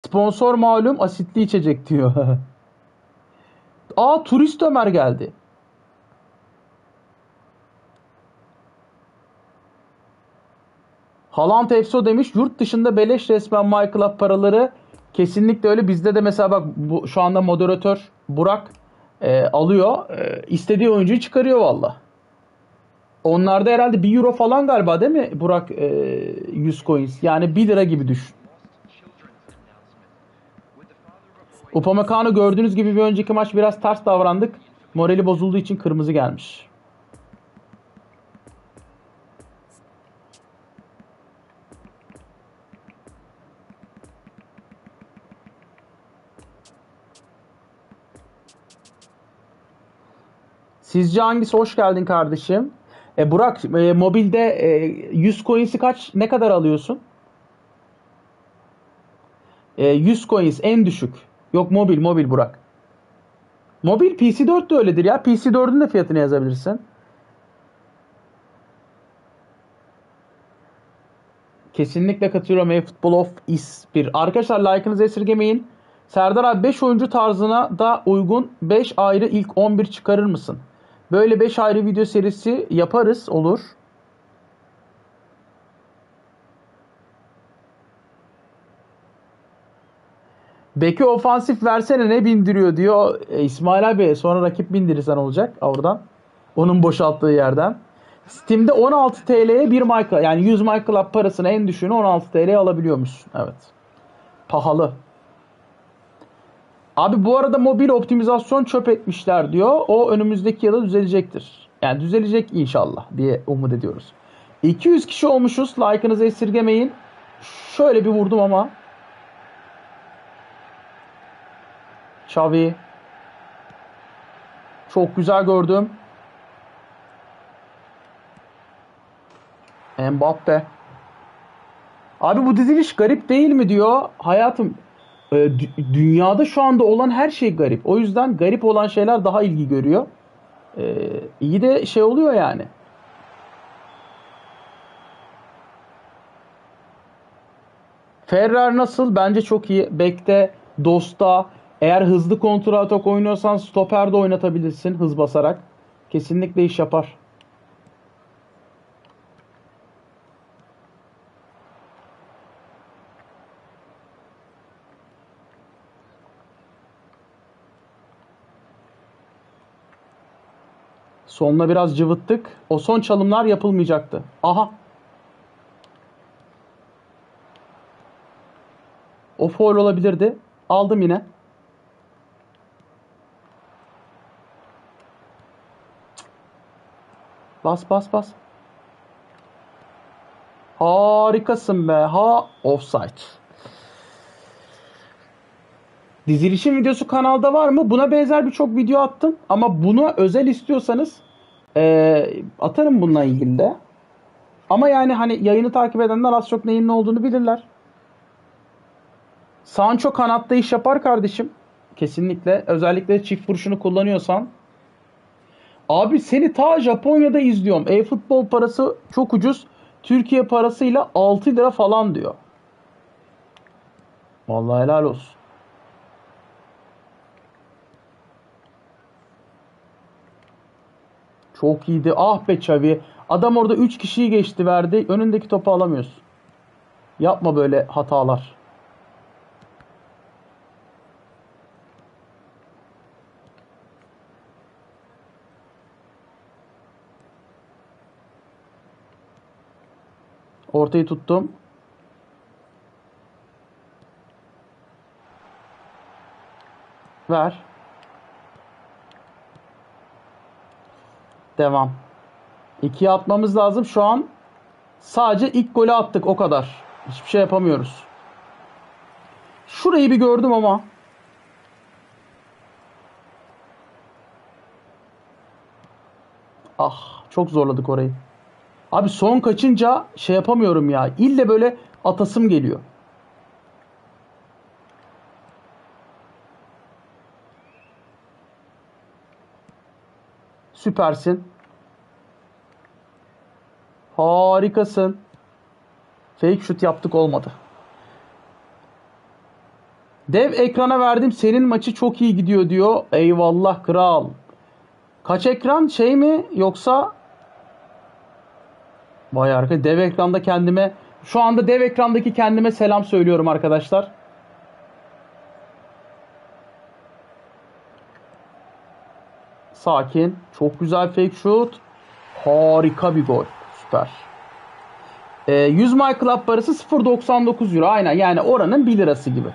Sponsor malum asitli içecek diyor. Aa, turist Ömer geldi. Haaland Efso demiş yurt dışında beleş resmen MyClub paraları, kesinlikle öyle. Bizde de mesela bak, bu şu anda moderatör Burak alıyor, istediği oyuncuyu çıkarıyor valla. Onlarda herhalde 1 euro falan galiba, değil mi Burak, 100 coins yani 1 lira gibi düşün. Upamecano gördüğünüz gibi bir önceki maç biraz ters davrandık. Morali bozulduğu için kırmızı gelmiş. Sizce hangisi? Hoş geldin kardeşim. Burak, mobilde 100 coins'i ne kadar alıyorsun? 100 coins en düşük. Yok, mobil Burak. Mobil PC4 de öyledir ya. PC4'ün de fiyatını yazabilirsin. Kesinlikle katılıyorum. eFootball of is bir. Arkadaşlar, like'ınızı esirgemeyin. Serdar abi, 5 oyuncu tarzına da uygun 5 ayrı ilk 11 çıkarır mısın? Böyle 5 ayrı video serisi yaparız, olur. Beki ofansif versene, ne bindiriyor diyor. İsmail abi, sonra rakip bindirirsen olacak oradan. Onun boşalttığı yerden. Steam'de 16 TL'ye bir MyClub, yani 100 MyClub parasını en düşüğünü 16 TL'ye alabiliyormuşsun. Evet. Pahalı. Abi bu arada mobil optimizasyon çöp etmişler diyor. O önümüzdeki yılda düzelecektir. Yani düzelecek inşallah diye umut ediyoruz. 200 kişi olmuşuz. Like'ınızı esirgemeyin. Şöyle bir vurdum ama. Xavi. Çok güzel gördüm. Mbappe. Abi bu diziliş garip değil mi diyor. Hayatım, dünyada şu anda olan her şey garip. O yüzden garip olan şeyler daha ilgi görüyor. İyi de şey oluyor yani. Ferrer nasıl? Bence çok iyi. Bekte, Dost'a, eğer hızlı kontra atak oynuyorsan stoperde oynatabilirsin hız basarak. Kesinlikle iş yapar. Sonuna biraz cıvıttık. O son çalımlar yapılmayacaktı. Aha. O foul olabilirdi. Aldım yine. Bas bas bas. Harikasın be. Ha, offside. Dizilişin videosu kanalda var mı? Buna benzer birçok video attım. Ama bunu özel istiyorsanız atarım bununla ilgili de. Ama yani hani yayını takip edenler az çok neyin ne olduğunu bilirler. Sancho kanatta iş yapar kardeşim. Kesinlikle. Özellikle çift vuruşunu kullanıyorsan. Abi seni ta Japonya'da izliyorum. E-futbol parası çok ucuz. Türkiye parasıyla 6 lira falan diyor. Vallahi helal olsun. Çok iyiydi. Ah be Xavi. Adam orada 3 kişiyi geçti, verdi. Önündeki topu alamıyorsun. Yapma böyle hatalar. Ortayı tuttum. Ver. Devam. 2'ye atmamız lazım. Şu an sadece ilk golü attık, o kadar. Hiçbir şey yapamıyoruz. Şurayı bir gördüm ama. Ah, çok zorladık orayı. Abi son kaçınca şey yapamıyorum ya. İlle böyle atasım geliyor. Süpersin. Harikasın. Fake şut yaptık, olmadı. Dev ekrana verdim. Senin maçı çok iyi gidiyor diyor. Eyvallah kral. Kaç ekran şey mi yoksa vay arkadaş dev ekranda kendime şu anda dev ekrandaki kendime selam söylüyorum arkadaşlar. Sakin. Çok güzel fake shoot. Harika bir gol. Süper. 100 My Club parası 0.99 euro. Aynen yani oranın 1 lirası gibi.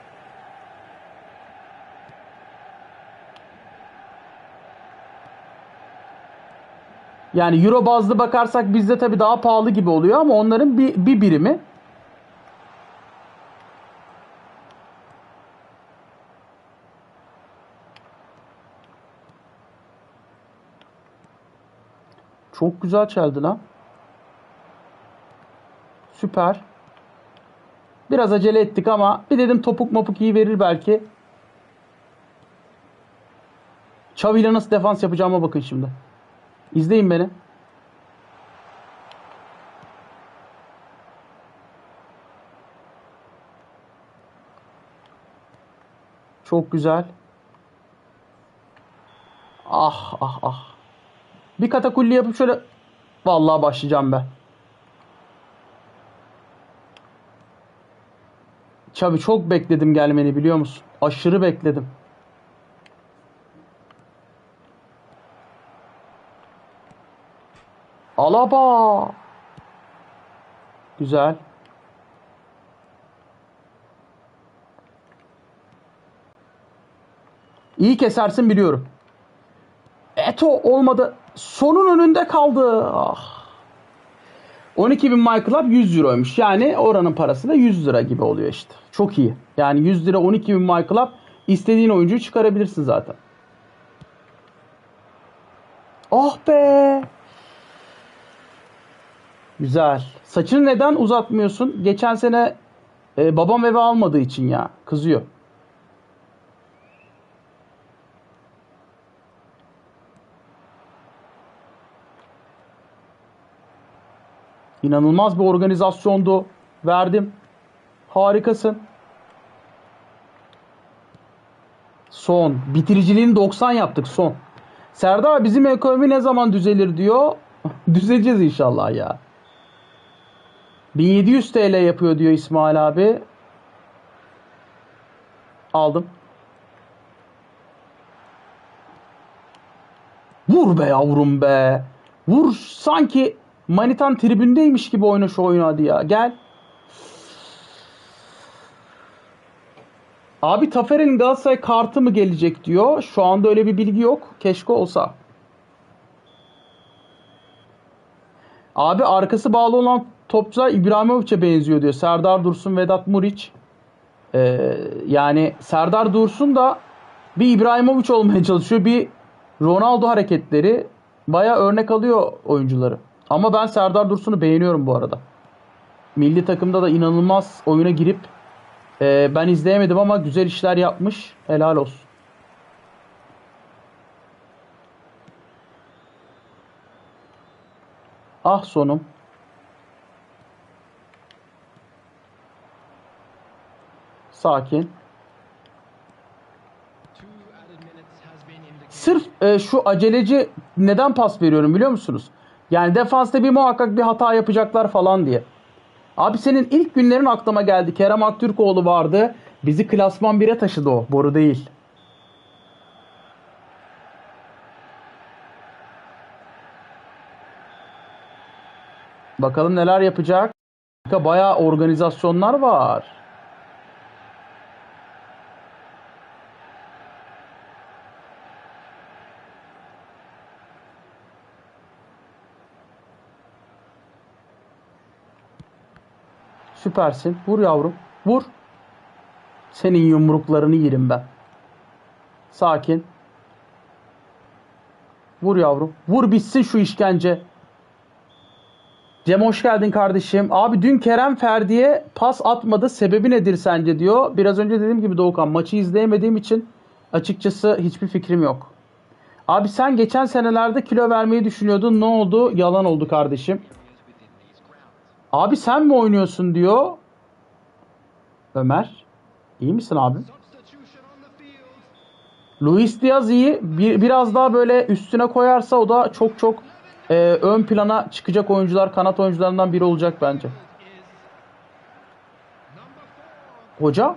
Yani euro bazlı bakarsak bizde tabii daha pahalı gibi oluyor ama onların bir birimi. Çok güzel çaldı lan. Süper. Biraz acele ettik ama bir dedim topuk mopuk iyi verir belki. Xavi ile nasıl defans yapacağıma bakın şimdi. İzleyin beni. Çok güzel. Ah ah ah. Bir katakulli yapıp şöyle vallahi başlayacağım ben. Xavi çok bekledim gelmeni biliyor musun? Aşırı bekledim. Alaba. Güzel. İyi kesersin biliyorum. Eto olmadı. Sonun önünde kaldı. Ah. 12.000 My Club 100 euroymuş. Yani oranın parası da 100 lira gibi oluyor işte. Çok iyi. Yani 100 lira 12.000 My Club istediğin oyuncuyu çıkarabilirsin zaten. Oh be. Güzel. Saçını neden uzatmıyorsun? Geçen sene babam eve almadığı için ya. Kızıyor. İnanılmaz bir organizasyondu. Verdim. Harikasın. Son. Bitiriciliğini 90 yaptık son. Serdar bizim ekonomi ne zaman düzelir diyor. Düzeleceğiz inşallah ya. 1700 TL yapıyor diyor İsmail abi. Aldım. Vur be yavrum be. Vur sanki manitan tribündeymiş gibi oyna şu oyunu hadi ya. Gel. Abi Taferel'in Galatasaray kartı mı gelecek diyor. Şu anda öyle bir bilgi yok. Keşke olsa. Abi arkası bağlı olan topçular İbrahimovic'e benziyor diyor. Serdar Dursun, Vedat Muriç. Yani Serdar Dursun da bir İbrahimovic olmaya çalışıyor. Bir Ronaldo hareketleri. Baya örnek alıyor oyuncuları. Ama ben Serdar Dursun'u beğeniyorum bu arada. Milli takımda da inanılmaz oyuna girip ben izleyemedim ama güzel işler yapmış. Helal olsun. Ah sonum. Sakin. Sırf şu aceleci neden pas veriyorum biliyor musunuz? Yani defansta bir muhakkak bir hata yapacaklar falan diye. Abi senin ilk günlerin aklıma geldi. Kerem Aktürkoğlu vardı. Bizi klasman 1'e taşıdı o. Boru değil. Bakalım neler yapacak. Bayağı organizasyonlar var. Süpersin. Vur yavrum. Vur. Senin yumruklarını yerim ben. Sakin. Vur yavrum. Vur bitsin şu işkence. Cem hoş geldin kardeşim. Abi dün Kerem Ferdi'ye pas atmadı. Sebebi nedir sence diyor. Biraz önce dediğim gibi Doğukan maçı izleyemediğim için açıkçası hiçbir fikrim yok. Abi sen geçen senelerde kilo vermeyi düşünüyordun. Ne oldu? Yalan oldu kardeşim. Abi sen mi oynuyorsun diyor Ömer. İyi misin abi? Luis Diaz iyi. Biraz daha böyle üstüne koyarsa o da çok çok ön plana çıkacak oyuncular, kanat oyuncularından biri olacak bence. Hoca.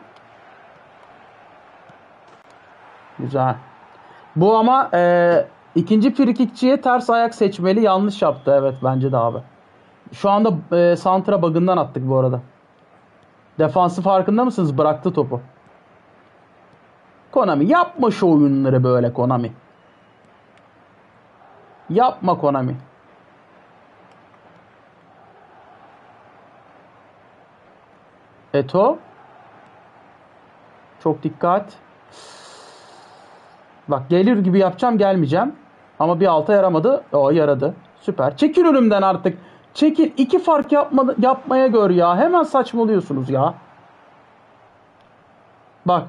Güzel. Bu ama ikinci frikikçiye ters ayak seçmeli. Yanlış yaptı. Evet bence de abi. Şu anda santra bug'ından attık bu arada. Defansı farkında mısınız? Bıraktı topu. Konami yapma şu oyunları böyle Konami. Yapma Konami. Eto. Çok dikkat. Bak gelir gibi yapacağım gelmeyeceğim. Ama bir alta yaramadı. O yaradı. Süper. Çekil önümden artık. Çekil. İki fark yapmaya gör ya. Hemen saçmalıyorsunuz ya. Bak.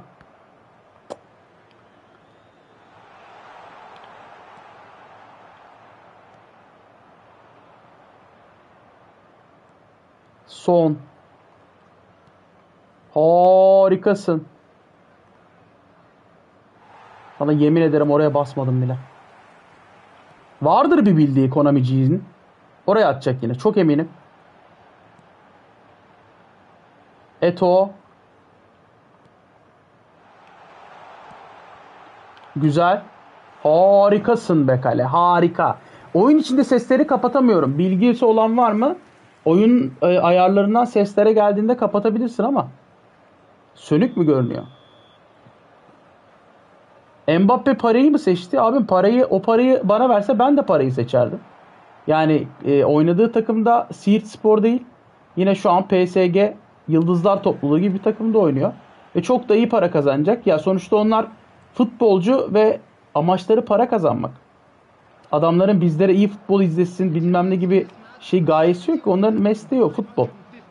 Son. Harikasın. Sana yemin ederim oraya basmadım bile. Vardır bir bildiği Konamici'nin. Oraya atacak yine. Çok eminim. Eto. Güzel. Harikasın be kale. Harika. Oyun içinde sesleri kapatamıyorum. Bilgisi olan var mı? Oyun ayarlarından seslere geldiğinde kapatabilirsin ama. Sönük mü görünüyor? Mbappe parayı mı seçti? Abim o parayı bana verse ben de parayı seçerdim. Yani oynadığı takımda Siirtspor değil. Yine şu an PSG Yıldızlar Topluluğu gibi bir takımda oynuyor. Ve çok da iyi para kazanacak. Ya sonuçta onlar futbolcu ve amaçları para kazanmak. Adamların bizlere iyi futbol izlesin bilmem ne gibi gayesi yok ki. Onların mesleği o futbol.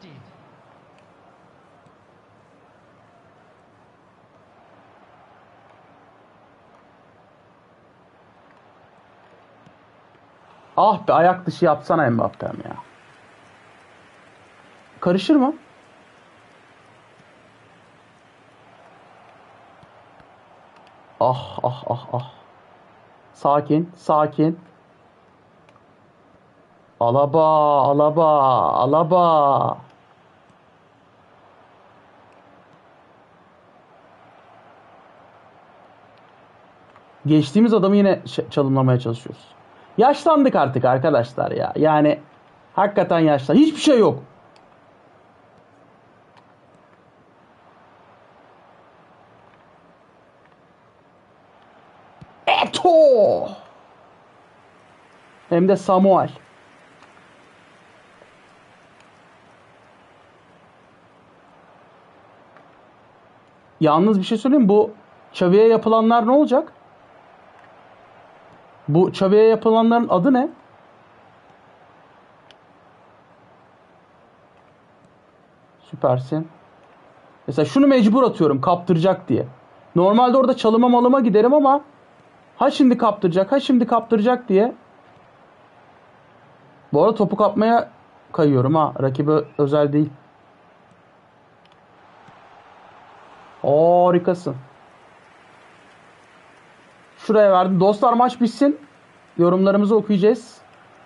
Ah be ayak dışı yapsana Mbappe'm ya. Karışır mı? Ah ah ah ah. Sakin sakin. Alaba alaba alaba. Geçtiğimiz adamı yine çalımlamaya çalışıyoruz. Yaşlandık artık arkadaşlar ya. Yani hakikaten yaşlandık. Hiçbir şey yok. Eto! Hem de Samuel. Yalnız bir şey söyleyeyim. Bu Xavi'ye yapılanlar ne olacak? Bu Xavi'ye yapılanların adı ne? Süpersin. Mesela şunu mecbur atıyorum kaptıracak diye. Normalde orada çalıma malıma giderim ama ha şimdi kaptıracak ha şimdi kaptıracak diye. Bu arada topu kapmaya kayıyorum ha. Rakibe özel değil. Harikasın. Şuraya verdim. Dostlar maç bitsin. Yorumlarımızı okuyacağız.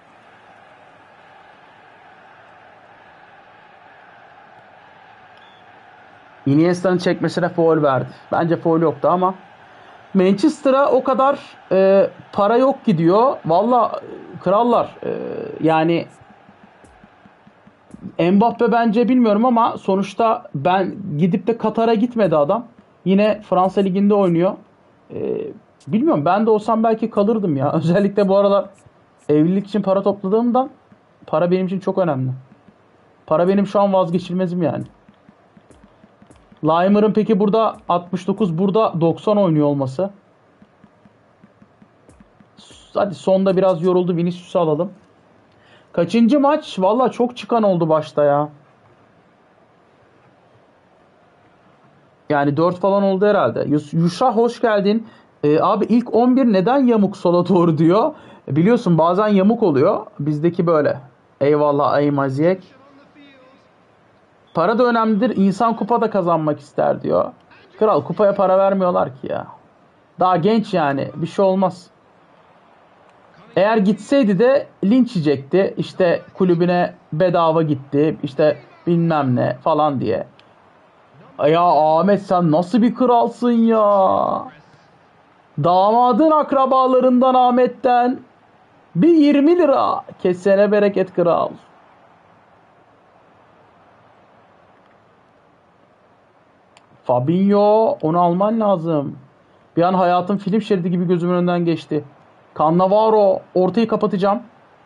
Iniesta'nın çekmesine faul verdi. Bence faul yoktu ama Manchester'a o kadar para yok gidiyor. Valla krallar yani Mbappe bence bilmiyorum ama sonuçta ben gidip de Katar'a gitmedi adam. Yine Fransa Ligi'nde oynuyor. Bilmiyorum ben de olsam belki kalırdım ya. Özellikle bu aralar evlilik için para topladığımdan para benim için çok önemli. Para benim şu an vazgeçilmezim yani. Limer'ın peki burada 69 burada 90 oynuyor olması. Hadi sonda biraz yoruldu. Vinicius'u alalım. Kaçıncı maç? Valla çok çıkan oldu başta ya. Yani 4 falan oldu herhalde. Yuşa hoş geldin. Abi ilk 11 neden yamuk sola doğru diyor. Biliyorsun bazen yamuk oluyor. Bizdeki böyle. Eyvallah Aymaziyek. Para da önemlidir. İnsan kupa da kazanmak ister diyor. Kral kupaya para vermiyorlar ki ya. Daha genç yani. Bir şey olmaz. Eğer gitseydi de linç yiyecekti. İşte kulübüne bedava gitti. İşte bilmem ne falan diye. Ya Ahmet sen nasıl bir kralsın ya. Damadın akrabalarından Ahmet'ten bir 20 lira. Kesene bereket kral. Fabinho onu alman lazım. Bir an hayatım film şeridi gibi gözümün önünden geçti. Cannavaro ortayı kapatacağım.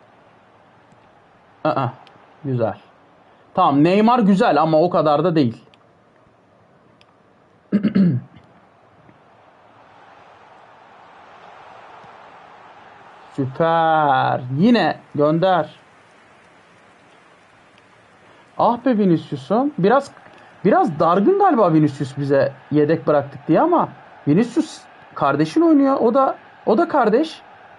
Aa, güzel. Tamam Neymar güzel ama o kadar da değil. Süper. Yine gönder. Ah be Vinicius'um. Biraz dargın galiba Vinicius bize yedek bıraktık diye ama Vinicius kardeşin oynuyor. O da kardeş.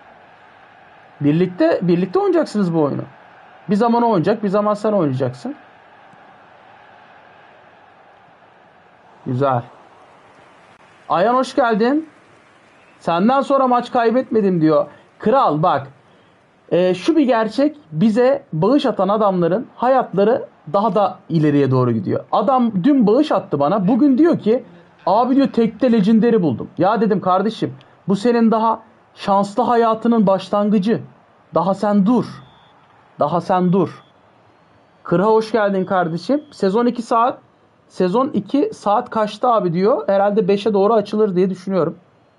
Birlikte oynayacaksınız bu oyunu. Bir zaman o oynayacak, bir zaman sen oynayacaksın. Güzel. Ayhan hoş geldin. Senden sonra maç kaybetmedim diyor. Kral bak. Şu bir gerçek bize bağış atan adamların hayatları daha da ileriye doğru gidiyor. Adam dün bağış attı bana. Bugün diyor ki abi diyor tekte legendary buldum. Ya dedim kardeşim bu senin daha şanslı hayatının başlangıcı. Daha sen dur. Daha sen dur. Kırha hoş geldin kardeşim. Sezon 2 saat kaçta abi diyor. Herhalde 5'e doğru açılır diye düşünüyorum.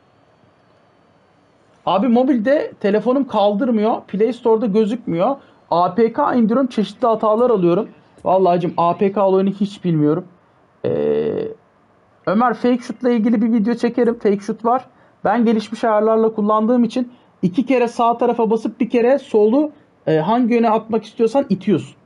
Abi mobilde telefonum kaldırmıyor. Play Store'da gözükmüyor. APK indiriyorum. Çeşitli hatalar alıyorum. Vallahi hacım APK olayını hiç bilmiyorum. Ee, Ömer fake shoot'la ilgili bir video çekerim. Fake shoot var. Ben gelişmiş ayarlarla kullandığım için 2 kere sağ tarafa basıp bir kere solu hangi yöne atmak istiyorsan itiyorsun.